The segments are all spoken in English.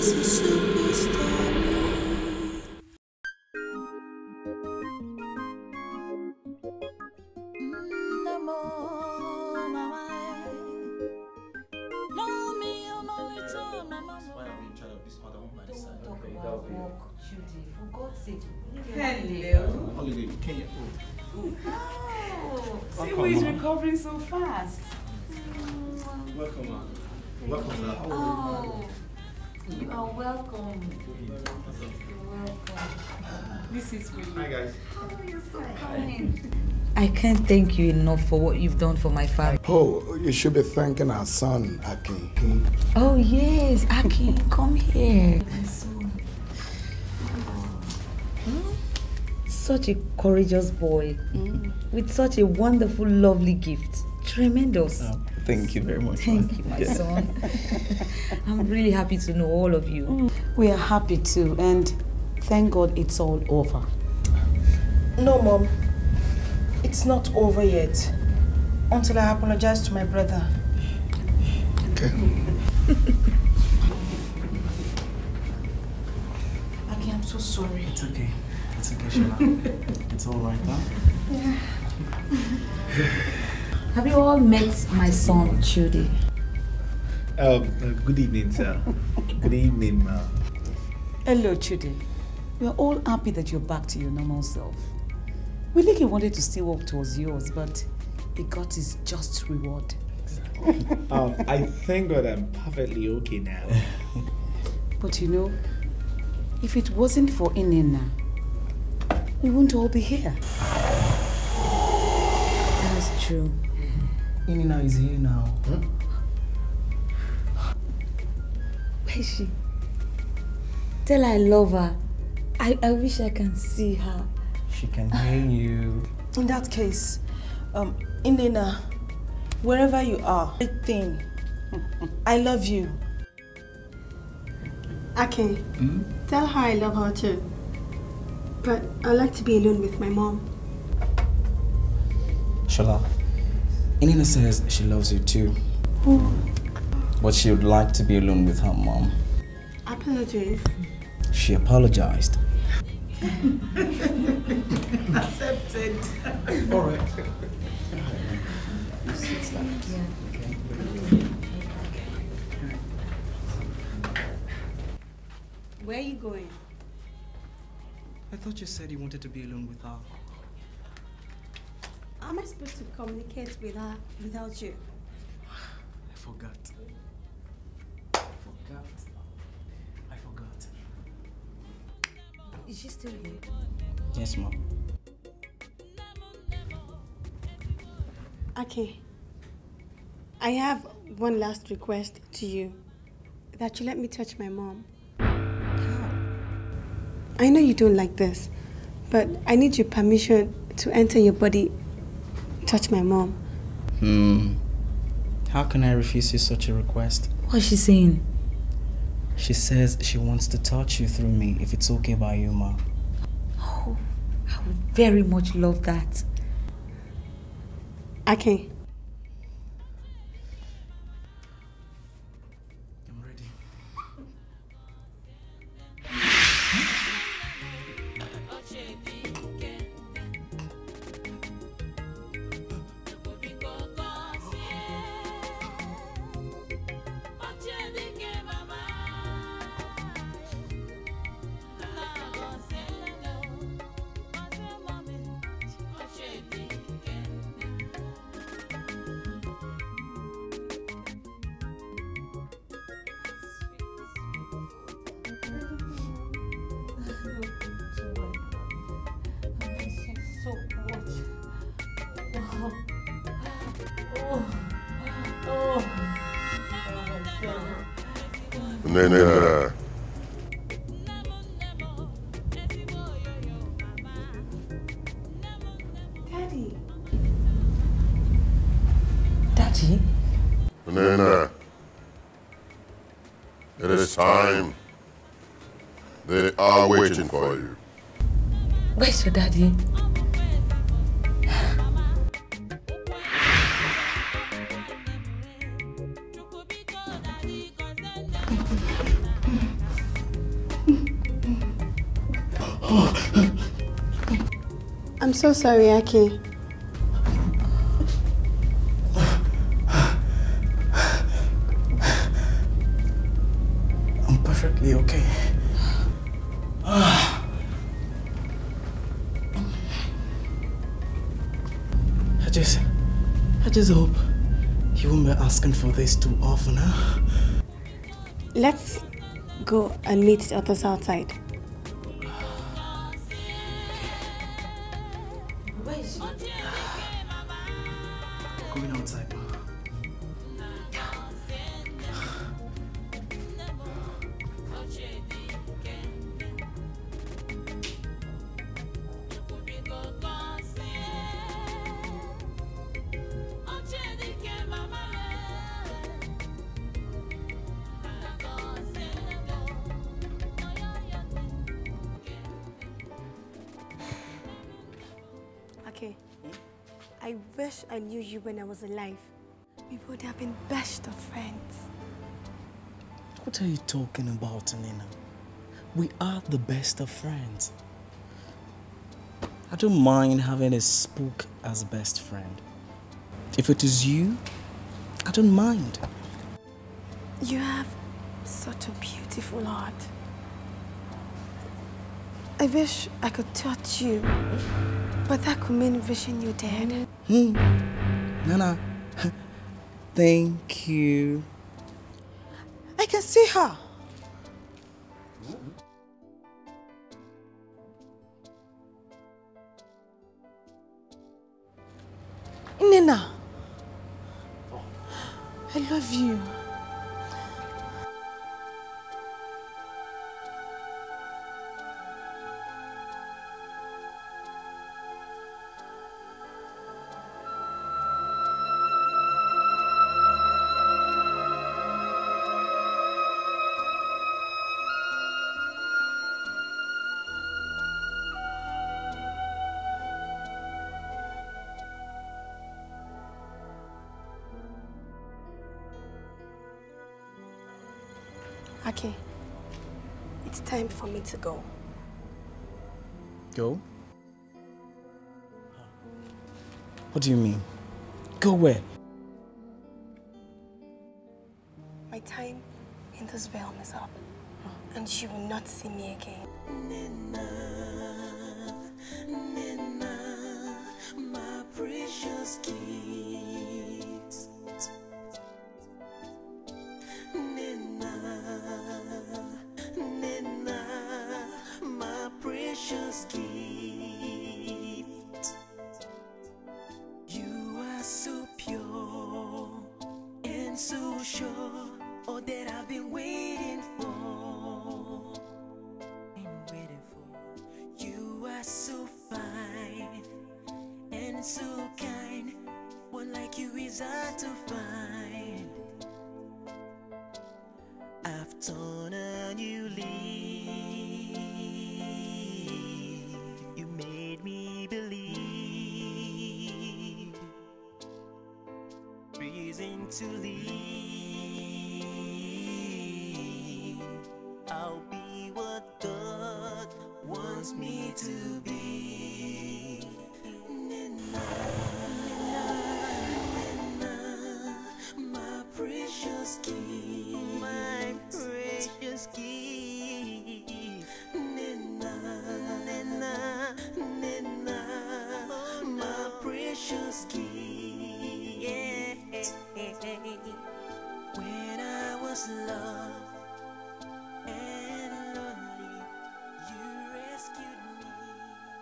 Hello. Holiday, Kenya. Oh, see who is recovering so fast. Welcome, man. Welcome, sir. Oh, you are welcome. You're welcome. This is for you. Hi, guys. Oh, you're so kind. I can't thank you enough for what you've done for my family. Oh, you should be thanking our son, Aki. Oh yes, Aki, come here. Such a courageous boy with such a wonderful, lovely gift. Tremendous. Thank you very much. Thank you, my son. I'm really happy to know all of you. We are happy too, and thank God it's all over. No, Mom. It's not over yet. Until I apologize to my brother. Okay. Aki, I'm so sorry. It's okay. It's okay, Shola. It's all right, huh? Yeah. Have you all met my son, Chudi? Good evening, sir. Good evening, ma. Hello, Chudi. We are all happy that you're back to your normal self. Willie wanted to still walk towards yours, but he got his just reward. I thank God I'm perfectly okay now. But you know, if it wasn't for Inena, we wouldn't all be here. That's true. Inina is here now. Where is she? Tell her I love her. I wish I can see her. She can hear you. In that case, Inena, wherever you are, big thing. I love you. Aki, tell her I love her too. But I like to be alone with my mom. Shola, Inina says she loves you too. But she would like to be alone with her mom. Apologies. She apologized. Accepted. All right. Where are you going? I thought you said you wanted to be alone with her. How am I supposed to communicate with her without you? I forgot. I forgot. Is she still here? Yes, Mom. Aki, I have one last request to you. That you let me touch my mom. I know you don't like this, but I need your permission to enter your body, touch my mom. How can I refuse you such a request? What's she saying? She says she wants to touch you through me, if it's okay by you, Ma. Oh, I would very much love that. Aki. I'm ready. Nene. Daddy. Daddy? Nene. It is time. They are waiting for you. Where's your daddy? I'm so sorry, Aki. I'm perfectly okay. I just hope you won't be asking for this too often, huh? Let's go and meet the others outside. Where is she? Going outside, ma. Okay. I wish I knew you when I was alive. We would have been best of friends. What are you talking about, Nina? We are the best of friends. I don't mind having a spook as best friend. If it is you, I don't mind. You have such a beautiful heart. I wish I could touch you, but that could mean wishing you dead. Nana, thank you. I can see her. Nina, I love you. Okay, it's time for me to go. Go? What do you mean? Go where? My time in this realm is up, and you will not see me again. Nina, my precious gift. Nina, my precious gift. You are so pure and so sure, all that I've been waiting for. You are so fine and so kind. One like you is hard to find. I've torn a new leaf. You made me believe. Reason to leave. I'll be what God wants me to be. Nina, my precious gift. My precious gift. Nina, my precious gift. Yeah. When I was lost and lonely, you rescued me.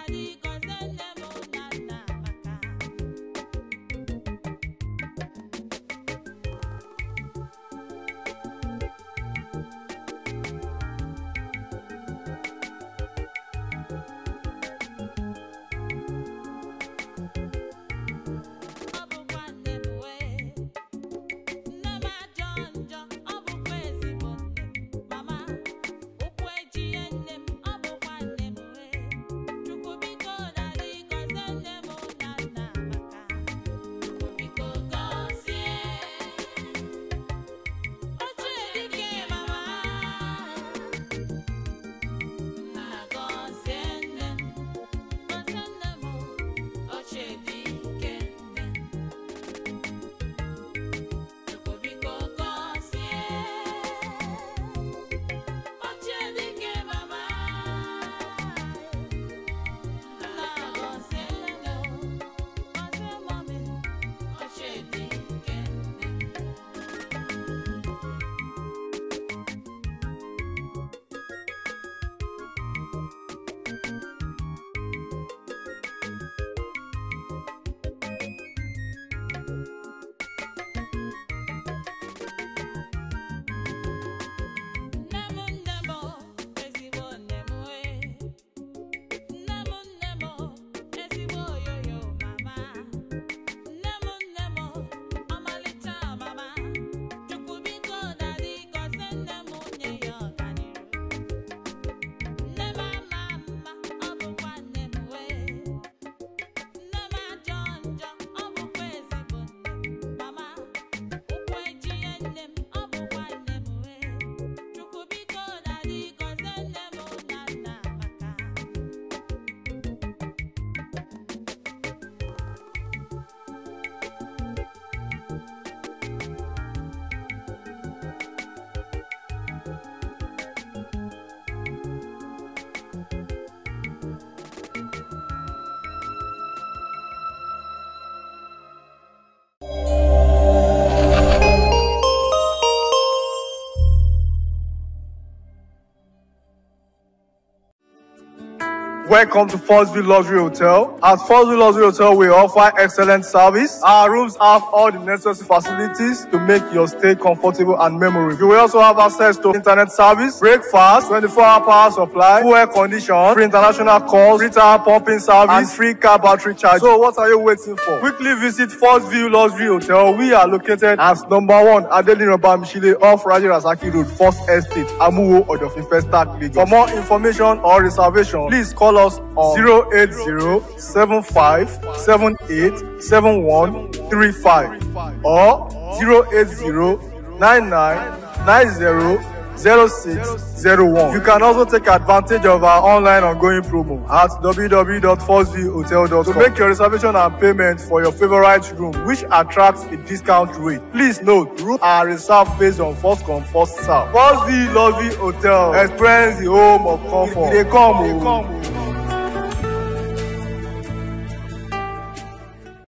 Welcome to Forestville Luxury Hotel. At Forestville Luxury Hotel, we offer excellent service. Our rooms have all the necessary facilities to make your stay comfortable and memorable. You will also have access to internet service, breakfast, 24-hour power supply, full air condition, free international calls, free tire pumping service, and free car battery charge. So what are you waiting for? Quickly visit Forestville Luxury Hotel. We are located at #1 Adelino Bamishile off Raji Rasaki Road, First Estate, Amuwo, Odofin Festac, Lagos. For more information or reservation, please call us on 08075787135 or 08099900601. You can also take advantage of our online ongoing promo at www.forestvillehotel.com to make your reservation and payment for your favorite room, which attracts a discount rate. Please note, rooms are reserved based on first come, first serve. Forestville Luxury Hotel. Experience the home of comfort. They come.